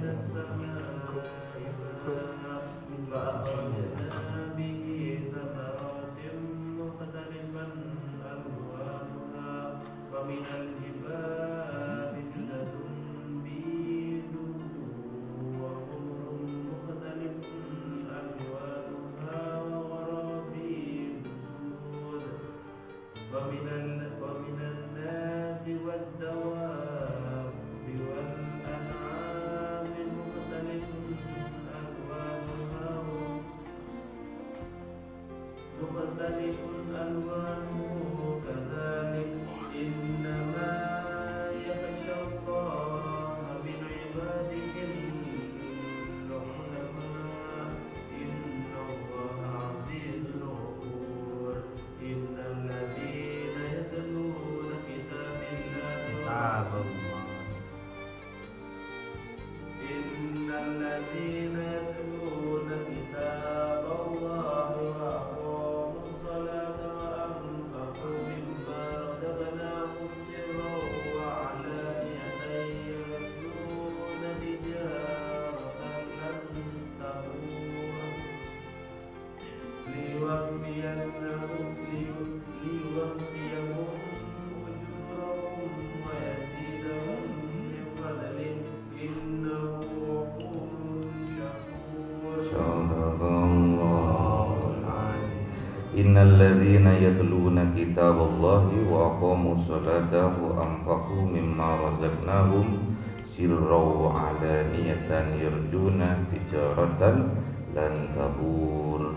Innalladzina yatluna kitaballahi wa aqamus salata wa anfaqu mimma razaqnahum sirran wa alaniyatan yarjuna tijaratan lan tabur.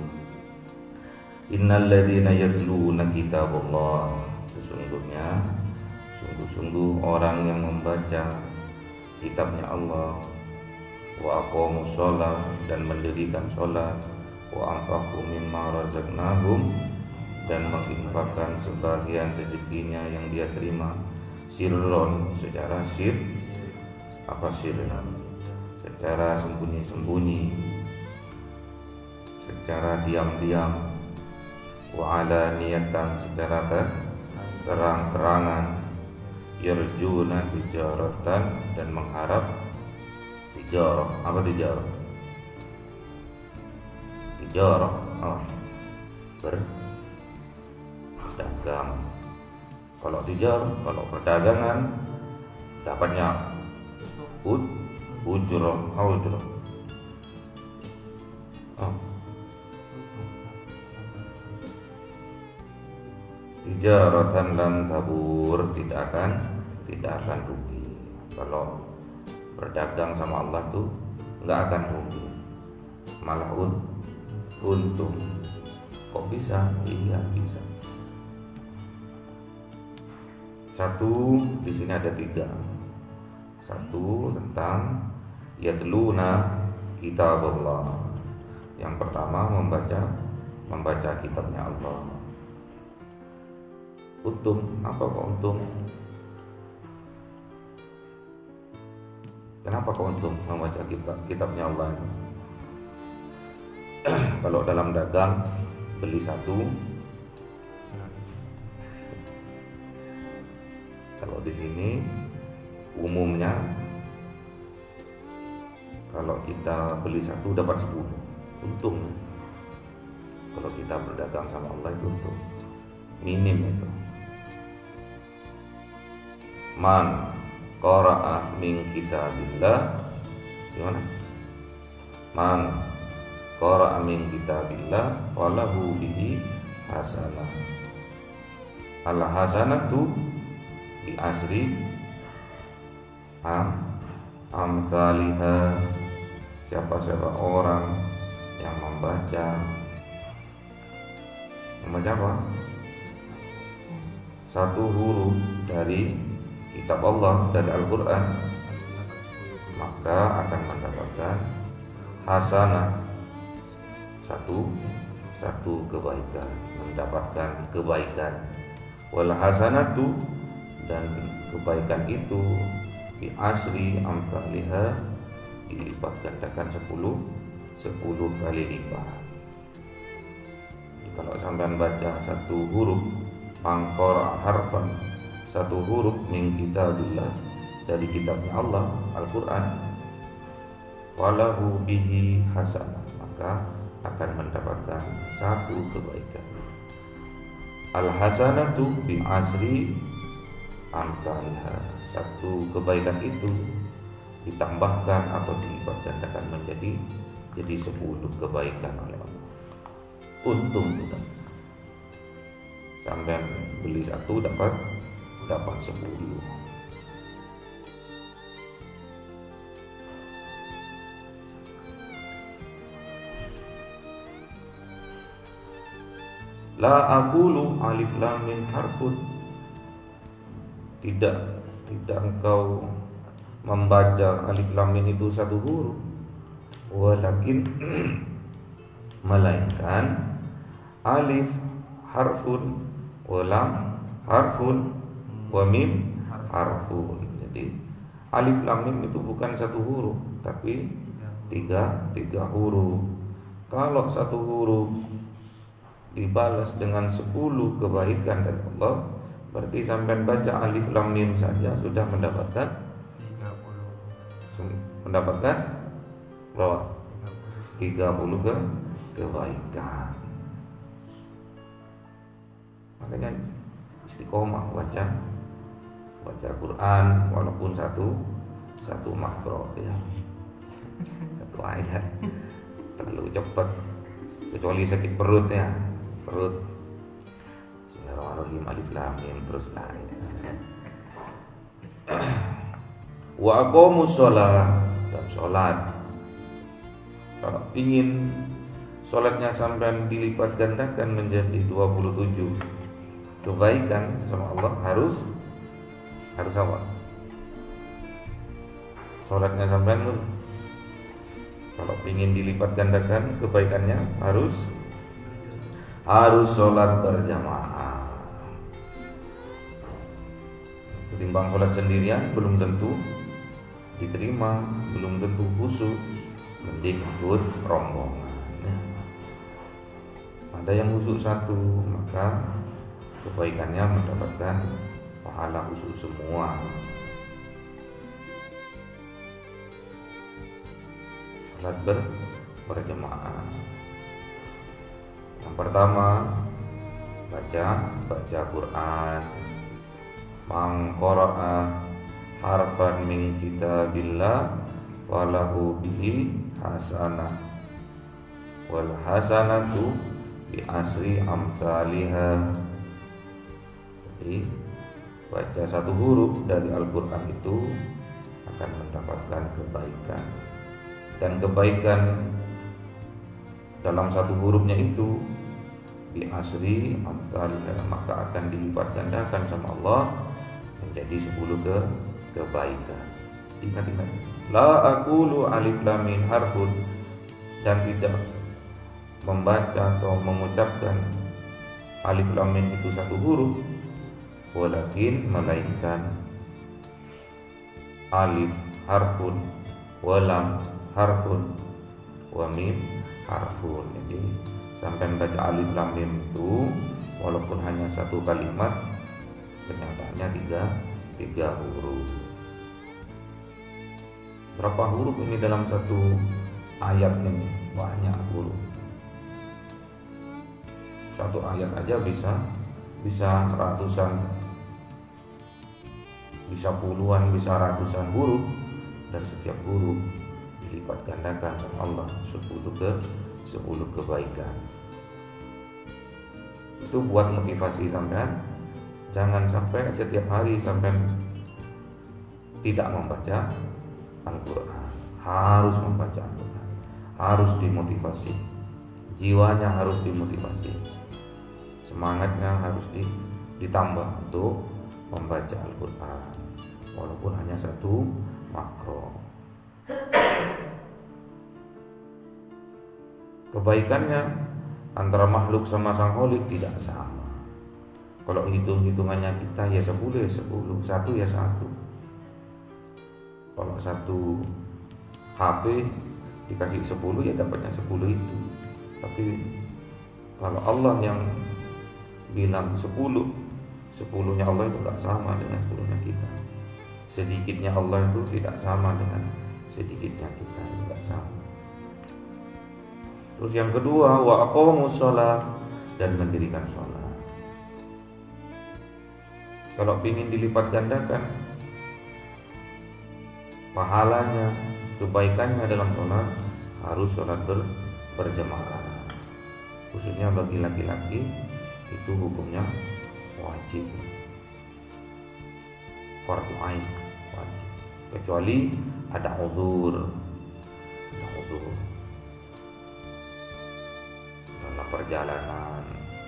Innalladzina yatluna kitaballah, sesungguhnya sungguh-sungguh orang yang membaca kitabnya Allah, wa aqamus shalah, dan mendirikan salat, wa anfaqu mimma razaqnahum, dan menginfakkan sebagian rezekinya yang dia terima, sirron, secara sir, apa sirron, secara sembunyi-sembunyi, secara diam-diam, wa alaniyatan, secara terang-terangan, yarjuna tijaratan, dan mengharap tijarah. Apa tijarah? Tijarah, berdagang. Kalau tijarah, kalau perdagangan dapatnya ujrah. Tijaratan lan tabur, tidak akan rugi. Kalau berdagang sama Allah tuh nggak akan rugi, malah untung. Kok bisa? Iya bisa. Satu, di sini ada tiga. Satu, tentang yatluna kitaballah. Yang pertama, membaca kitabnya Allah. Untung, apa kok untung? Kenapa kok untung membaca kitabnya Allah? Kalau dalam dagang, beli satu, kalau di sini umumnya kalau kita beli satu dapat 10, untung. Kalau kita berdagang sama Allah itu untung minim itu. Man qara'a min kitabillah, gimana? Man qara'a min kitabillah falahu bihi hasanah. Al hasanatu bi asri amsalihah. Siapa orang yang membaca apa? Satu huruf dari kitab Allah, dari Al-Quran, maka akan mendapatkan hasanah, satu kebaikan, mendapatkan kebaikan. Wal hasanatu, dan kebaikan itu bi asri amsalihah, dilipat gandakan 10 kali lipat. Kalau sampai baca satu huruf, mangkor harfan, satu huruf min kitabillah, dari kitabnya Allah, Al-Quran, walahu bihi hasanah, maka akan mendapatkan satu kebaikan. Al hasanatu bi asri amsalha, satu kebaikan itu ditambahkan atau dilipat gandakan menjadi 10 kebaikan oleh Allah. Untung juga. Sampai beli satu dapat 10. La aqulu alif lam mim harfun, tidak engkau membaca alif lam mim itu satu huruf, walakin melainkan alif harfun wa lam harfun wa mim harfun. Jadi alif lam mim itu bukan satu huruf, tapi tiga huruf. Kalau satu huruf dibalas dengan 10 kebaikan dari Allah, berarti sampai baca alif lam mim saja sudah mendapatkan berapa? 30 kebaikan. Makanya istiqomah baca Quran walaupun satu makro ya. Satu ayat terlalu cepat, kecuali sakit perutnya. Bismillahirrahmanirrahim, alif lam mim terus lah. Wa aqamus shalah, dan sholat. Kalau ingin sholatnya sampai dilipat gandakan menjadi 27 kebaikan sama Allah, harus apa? Sholatnya sampai kalau ingin dilipat gandakan kebaikannya harus sholat berjamaah. Ketimbang sholat sendirian belum tentu diterima, belum tentu khusyuk, mending ikut rombongan. Ada yang khusyuk satu, maka kebaikannya mendapatkan pahala khusyuk semua. Sholat berjamaah. Yang pertama baca Quran. Man qara'a harfan min kitabillah walahu bihi hasanah wal hasanatu bi asri amsalihha. Jadi baca satu huruf dari Al-Quran itu akan mendapatkan kebaikan, dan kebaikan dalam satu hurufnya itu bi asri amsalihha, maka akan dilipat gandakan sama Allah menjadi 10 kebaikan. Ingat, la aqulu alif lam mim harfun, dan tidak membaca atau mengucapkan alif lam mim itu satu huruf, walakin melainkan alif harfun wa lam harfun wa mim harfun. Jadi sampai baca alif lam mim itu walaupun hanya satu kalimat, kenyataannya tiga huruf. Berapa huruf ini dalam satu ayat ini? Banyak huruf. Satu ayat aja bisa ratusan, bisa puluhan, bisa ratusan huruf, dan setiap huruf dilipat gandakan sama Allah 10 kebaikan. Itu buat motivasi sampean, jangan sampai setiap hari sampean tidak membaca Al-Quran. Harus membaca Al-Quran, harus dimotivasi, jiwanya harus dimotivasi, semangatnya harus ditambah untuk membaca Al-Quran walaupun hanya satu makro. Kebaikannya antara makhluk sama sang Khalik tidak sama. Kalau hitungannya kita ya 10 ya 10, satu ya satu. Kalau satu HP dikasih 10 ya dapatnya 10 itu. Tapi kalau Allah yang bilang 10-nya Allah itu gak sama dengan 10-nya kita. Sedikitnya Allah itu tidak sama dengan sedikitnya kita juga sama. Terus yang kedua, wa aqamus shalah, dan mendirikan sholat. Kalau ingin dilipat gandakan pahalanya, kebaikannya dalam sholat, harus sholat berjamaah. Khususnya bagi laki-laki itu hukumnya wajib, fardu ain, wajib. Kecuali ada uzur dalam perjalanan,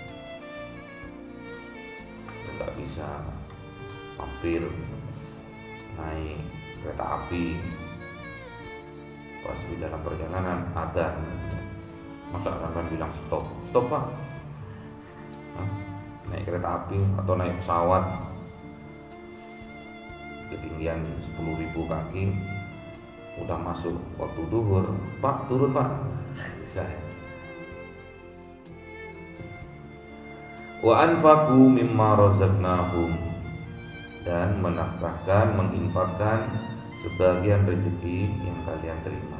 nggak bisa mampir naik kereta api, pas di dalam perjalanan adzan, masa sampai bilang stop pak, naik kereta api atau naik pesawat ketinggian 10.000 kaki, udah masuk waktu duhur, pak turun pak, bisa. Wa anfaqu mimma razaqnahum, dan menafkahkan, menginfakkan sebagian rezeki yang kalian terima.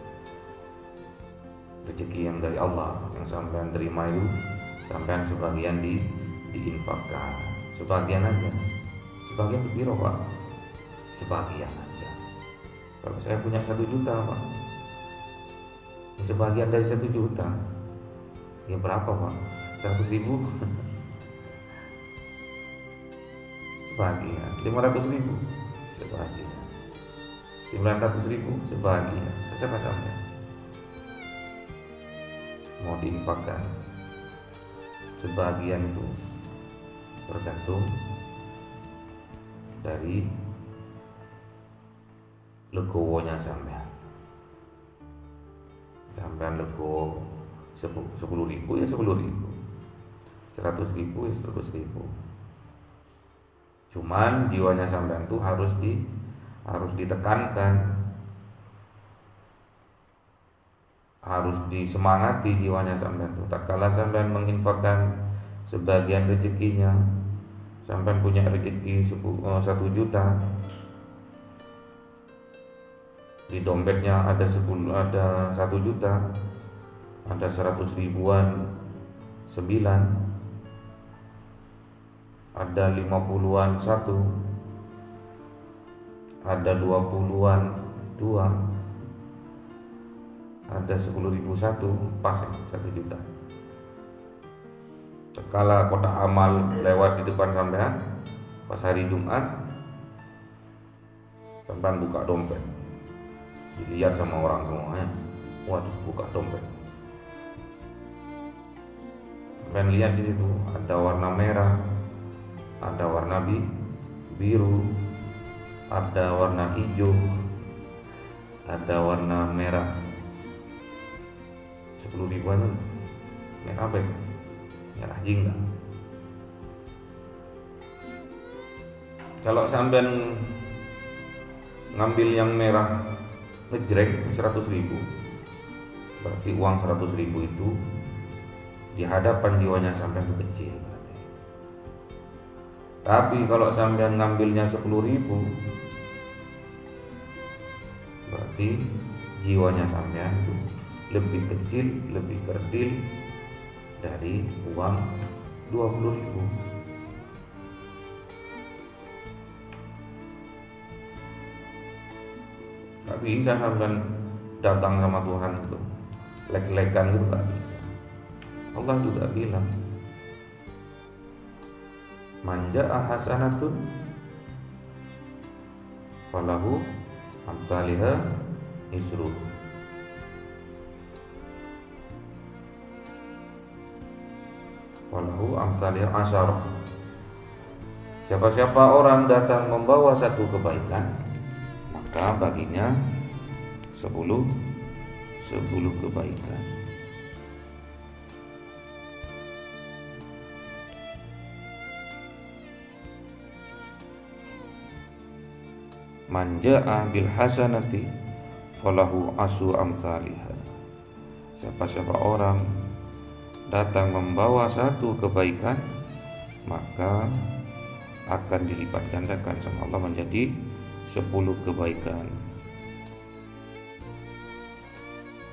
Rezeki yang dari Allah yang sampean terima itu, sampean sebagian diinfakkan, sebagian aja. Sebagian berpiro pak? Sebagian aja. Kalau saya punya 1 juta pak, ya sebagian dari 1 juta, ya berapa pak? 100.000. Sebagian. 500.000 sebagian. 900.000 sebagian. Terserah sampean mau diinfakkan. Sebagian itu tergantung dari legowonya sampean. Sampean legowo 10.000 ya 10.000, 100.000 ya 100.000. Cuman jiwanya sampean tuh harus ditekankan, harus disemangati jiwanya sampean tuh. Tak kala sampean menginfakkan sebagian rezekinya, sampean punya rezeki 1 juta, di dompetnya ada 1 juta, ada 100 ribuan 9, ada 50-an 1, ada 20-an 2, ada 10.000 1, pas 1 juta. Sekala kotak amal lewat di depan sampean pas hari Jumat, sampean buka dompet, dilihat sama orang semuanya, waduh buka dompet, sampean lihat di situ ada warna merah, ada warna biru, ada warna hijau, ada warna merah. 10.000 merah apa itu? Merah jingga. Kalau sampean ngambil yang merah ngejreng 100.000, berarti uang 100.000 itu di hadapan jiwanya sampean itu kecil. Tapi kalau sampean ngambilnya 10.000, berarti jiwanya sampean itu lebih kecil, lebih kerdil dari uang 20.000. Gak bisa sampean datang sama Tuhan itu lek-lekan itu, gak bisa. Allah juga bilang, manja'a hasanatun falahu amsalihha isru, walahu amsalihha asyar. Siapa-siapa orang datang membawa satu kebaikan, maka baginya 10 kebaikan. Man jaa bil hasanati falahu asu amsalihha. Siapa-siapa orang datang membawa satu kebaikan, maka akan dilipat gandakan sama Allah menjadi 10 kebaikan.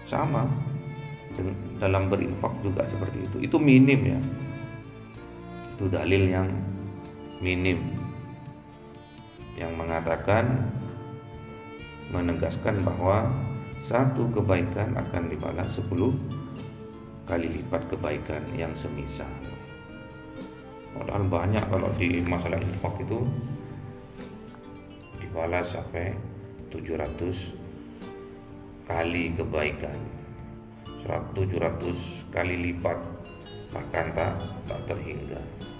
sama dalam berinfak juga seperti itu. Itu minim ya. Itu dalil yang minim yang mengatakan, menegaskan bahwa satu kebaikan akan dibalas 10 kali lipat kebaikan yang semisal. Padahal banyak kalau di masalah infak itu dibalas sampai 700 kali kebaikan, 700 kali lipat, bahkan tak terhingga.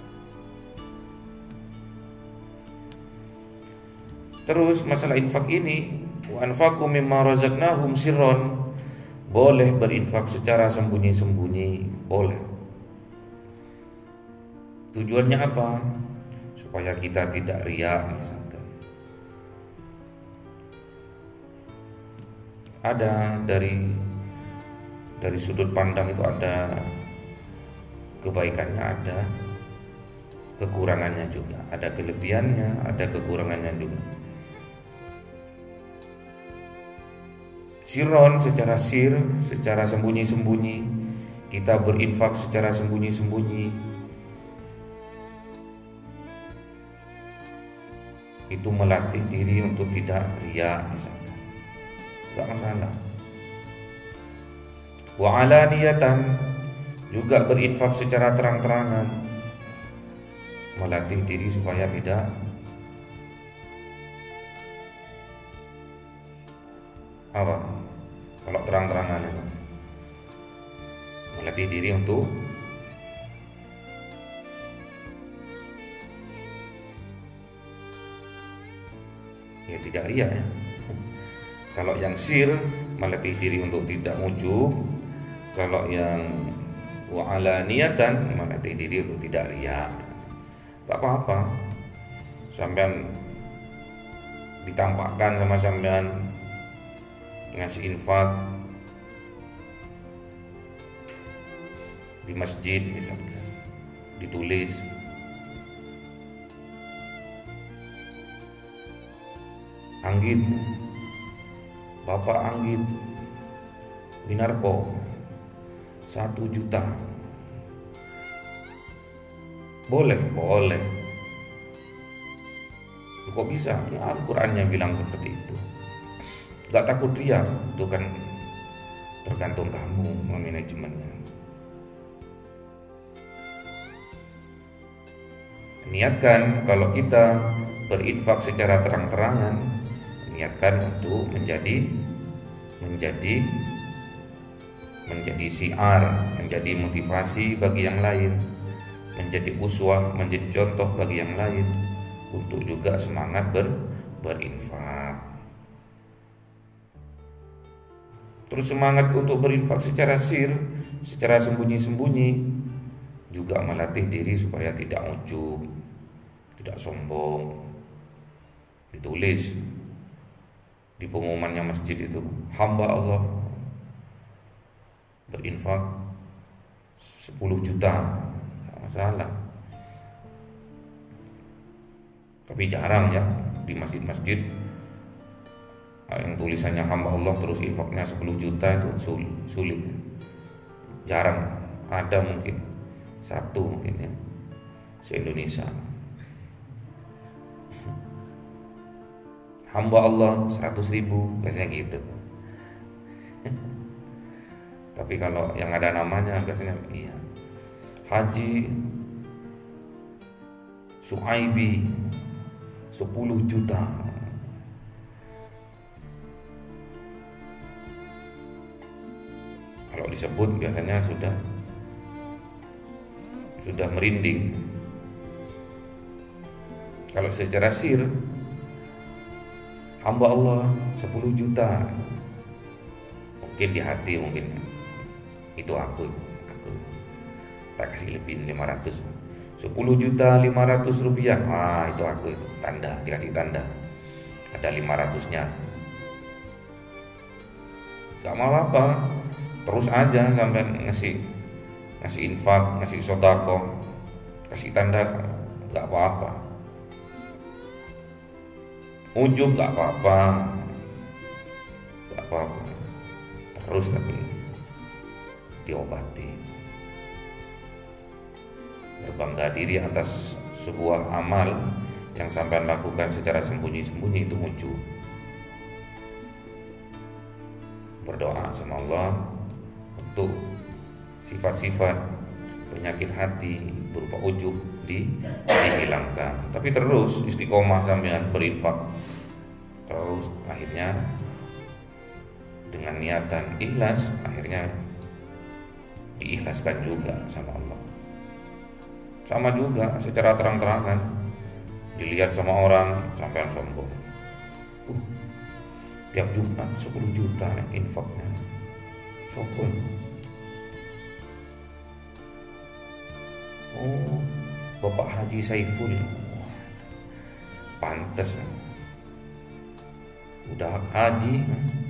Terus masalah infak ini, wa anfaqu mimma razaqnahum sirron, boleh berinfak secara sembunyi-sembunyi, boleh. Tujuannya apa? Supaya kita tidak riya misalkan. Ada dari sudut pandang itu ada kebaikannya, ada kekurangannya juga, ada kelebihannya, ada kekurangannya juga. Sirron secara secara sembunyi-sembunyi, kita berinfak secara sembunyi-sembunyi, itu melatih diri untuk tidak riya misalnya. Gak masalah. Wa alaniyatan, juga berinfak secara terang-terangan, melatih diri supaya tidak apa? Kalau terang-terangan itu melatih diri untuk ya tidak riya ya. Kalau yang sir melatih diri untuk tidak ujub. Kalau yang wa'alaniyatan melatih diri untuk tidak riya. Gak apa-apa. Sampean ditampakkan sama sampean ngasih infak di masjid misalkan, ditulis Anggit, Bapak Anggit Winarko 1 juta. Boleh. Kok bisa? Ya Al-Qur'annya bilang seperti itu. Gak takut riya, itu kan tergantung kamu manajemennya. Niatkan kalau kita berinfak secara terang-terangan, niatkan untuk menjadi syiar, menjadi motivasi bagi yang lain, menjadi uswah, menjadi contoh bagi yang lain untuk juga semangat berinfak. Terus semangat untuk berinfak secara secara sembunyi-sembunyi, juga melatih diri supaya tidak ujub, tidak sombong. Ditulis di pengumumannya masjid itu, hamba Allah berinfak 10 juta, gak masalah. Tapi jarang ya di masjid-masjid yang tulisannya hamba Allah terus infaknya 10 juta itu sulit. Jarang, ada mungkin satu mungkin ya se-Indonesia. Hamba Allah 100.000 biasanya gitu. Tapi kalau yang ada namanya biasanya iya, Haji Suaibi 10 juta. Kalau disebut biasanya sudah merinding. Kalau secara sir, hamba Allah 10 juta, mungkin di hati mungkin itu aku tak kasih lebih 500, 10 juta 500 rupiah, itu aku, itu tanda, dikasih tanda ada 500-nya. Gak mau apa, terus aja sampai ngasih infak, ngasih sedekah, kasih tanda, gak apa-apa. Ujub gak apa-apa, terus tapi diobati. Berbangga diri atas sebuah amal yang sampai lakukan secara sembunyi-sembunyi itu muncul. Berdoa sama Allah untuk sifat-sifat penyakit hati berupa ujub dihilangkan. Tapi terus istiqomah sampean berinfak. Terus akhirnya dengan niatan ikhlas akhirnya diikhlaskan juga sama Allah. Sama juga secara terang-terangan dilihat sama orang sampai sombong. Tiap Jumat 10 juta infaknya. Sopo. Oh, Bapak Haji Saiful. Pantes. Udah haji.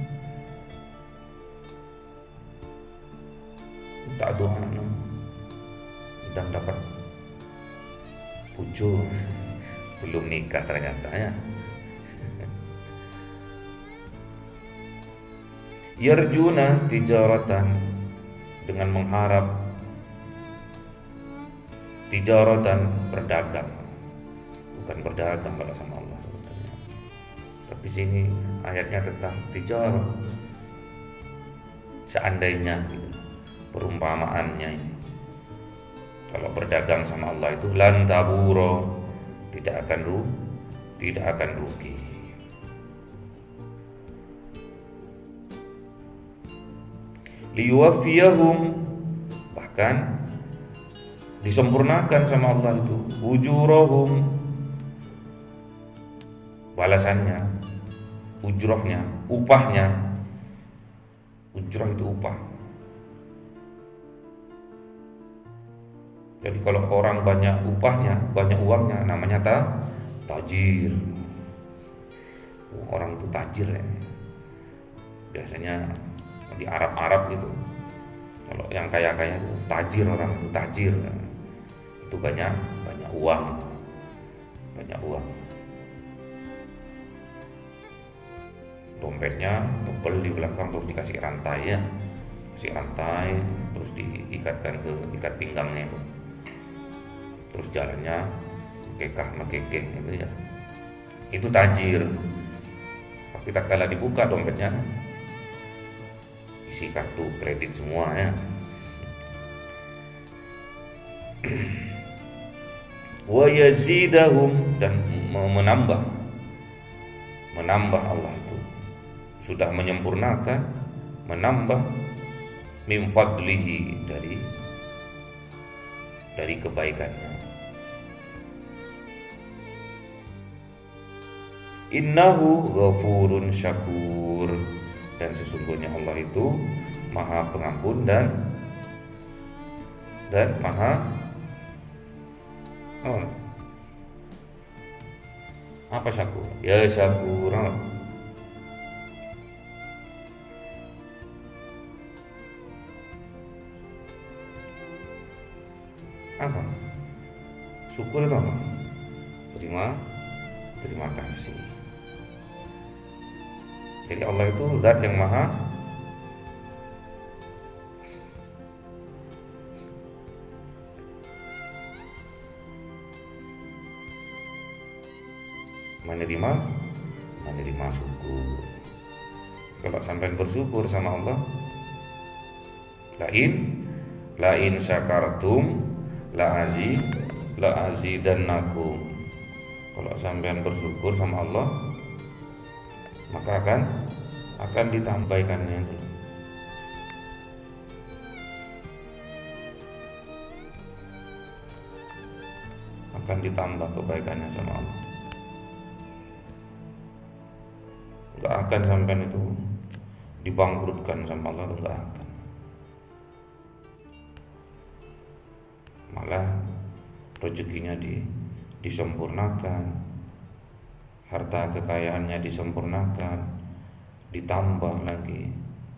Tak doa dan dapat pucuk, belum nikah ternyata ya. Yarjuna tijaratan, dengan mengharap tijaratan berdagang, bukan berdagang kalau sama Allah sebetulnya. Tapi sini ayatnya tentang tijarah. Seandainya gitu, perumpamaannya ini. Kalau berdagang sama Allah itu lan taburo, tidak akan rugi. Liyuwaffiyahum, bahkan disempurnakan sama Allah itu ujurahum, balasannya, ujrohnya, upahnya. Ujroh itu upah. Jadi kalau orang banyak upahnya, banyak uangnya, namanya tajir. Orang itu tajir ya. Biasanya di Arab gitu. Kalau yang kaya-kaya itu tajir, orang itu tajir. Itu banyak uang. Banyak uang. Dompetnya tebel di belakang, terus dikasih rantai ya. Kasih rantai, terus diikatkan ke ikat pinggangnya itu. Terus jalannya mekekeh gitu ya. Itu tajir. Tapi tak kala dibuka dompetnya isi kartu kredit semua ya. Wa yazidahum, dan menambah Allah itu sudah menyempurnakan, menambah min fadlihi, dari kebaikannya. Innahu ghafurun syakur, dan sesungguhnya Allah itu Maha Pengampun dan Maha apa syakur? Ya syakur. Apa? Syukur itu apa? Terima kasih. Jadi Allah itu zat yang maha menerima syukur. Kalau sampai bersyukur sama Allah, lain syakartum la azidannakum. Kalau sampean bersyukur sama Allah, maka akan ditambahkannya itu. Akan ditambah kebaikannya sama Allah. Enggak akan sampean itu dibangkrutkan sama Allah, enggak akan. Malah rezekinya disempurnakan, harta kekayaannya disempurnakan, ditambah lagi.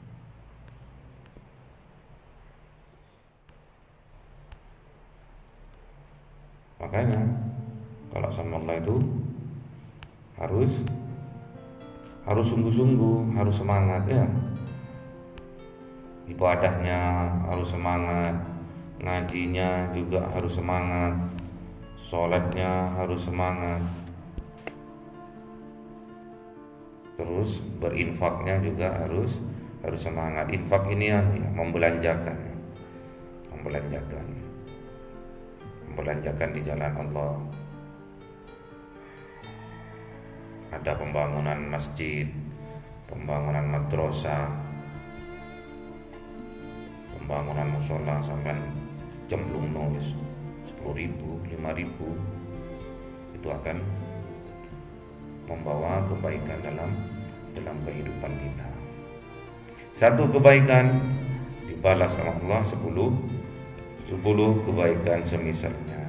Makanya kalau sama Allah itu harus sungguh-sungguh, harus semangat ya. ibadahnya harus semangat, ngajinya juga harus semangat, sholatnya harus semangat, terus berinfaknya juga harus semangat. Infak ini ya, membelanjakan di jalan Allah. Ada pembangunan masjid, pembangunan madrasah, pembangunan musola sampai jemplung wis 10.000, 5.000, itu akan membawa kebaikan dalam kehidupan kita. Satu kebaikan dibalas oleh Allah 10 kebaikan semisalnya.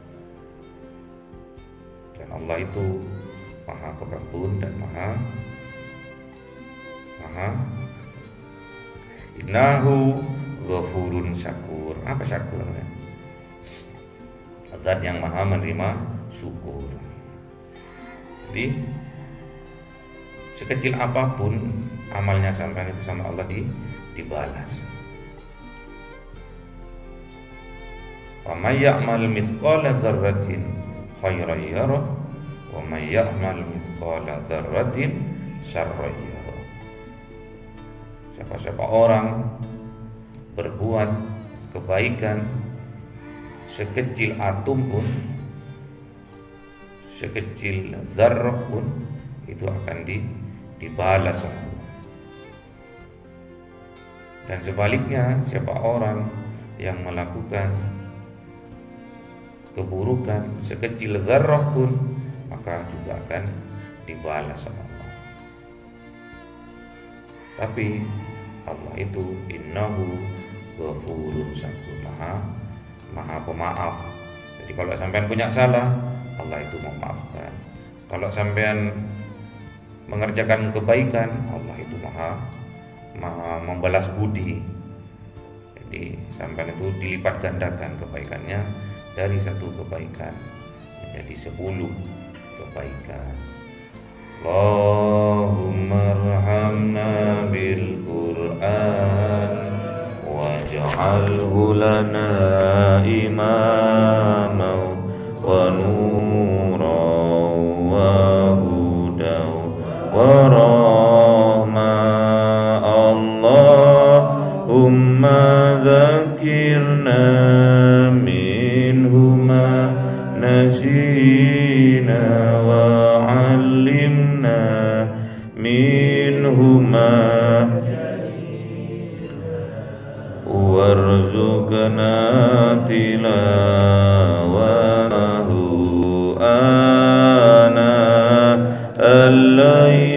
Dan Allah itu Maha Pengampun dan Maha Innahu Ghafurun Syakur. Apa syakur? Zat yang Maha menerima syukur. Jadi sekecil apapun amalnya sampai itu sama Allah dibalas. Wa may ya'mal mithqala dzarratin khairan yarah wa may ya'mal mithqala dzarratin syarran yarah. Siapa orang berbuat kebaikan sekecil atom pun, sekecil zarrah pun, itu akan dibalas. Dan sebaliknya, siapa orang yang melakukan keburukan sekecil zarrah pun, maka juga akan dibalas sama Allah. Tapi Allah itu innahu ghafurun syakur, maha pemaaf. Jadi kalau sampean punya salah, Allah itu memaafkan. Kalau sampean mengerjakan kebaikan, Allah itu maha membalas budi. Jadi sampean itu dilipat gandakan kebaikannya, dari satu kebaikan menjadi 10 kebaikan. Allahumma arhamna bil Qur'an waj'alhu lana imaman wa nuran wa hudan wa rahmah. Allahumma dzakirna minhuma nasina wa 'allimna minhuma warzuqna tilawatahu ana al-layl